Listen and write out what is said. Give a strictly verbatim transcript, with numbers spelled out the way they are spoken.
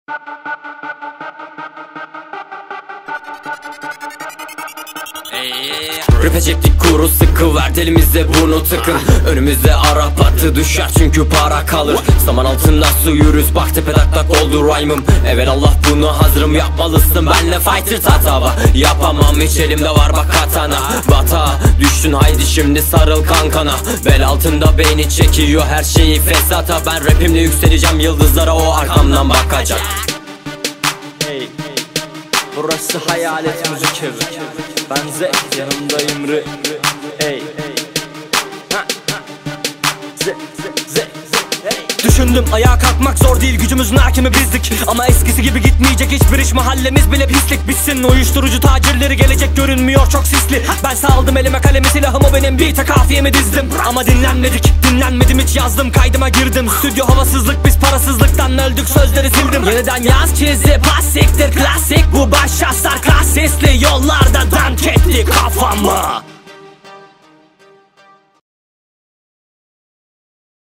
Rap'e çektik kuru sıkı, verdi elimize bunu tıkın. Önümüzde Arap atı düşer çünkü para kalır. Zaman altında su yürüz, bak tepe tak tak oldu rhyme'ım. Evet Allah bunu hazırım, yapmalısın benle fighter tatava. Yapamam hiç, elimde var bak katana. Bata düştün haydi şimdi sarıl kankana. Bel altında beyni çekiyor her şeyi fesata. Ben rapimle yükseleceğim yıldızlara, o arkamdan bakacak. Hey, burası hayalet müzik evi. Ben Zek, yanımda İmri. Hey, Zek, Zek, düşündüm ayağa kalkmak zor değil, gücümüzün hakimi bizdik. Ama eskisi gibi gitmeyecek hiçbir iş, mahallemiz bile pislik. Bitsin uyuşturucu tacirleri, gelecek görünmüyor çok sisli. Ben saldım elime kalemi, silahımı benim, beat'e kafiyemi dizdim. Ama dinlenmedik, dinlenmedim hiç, yazdım kaydıma girdim. Stüdyo havasızlık, biz parasızlıktan öldük, sözleri sildim. Yeniden yaz çizi, pasiktir klasik, bu baş şahsar klasisli. Yollarda dank etti kafamı.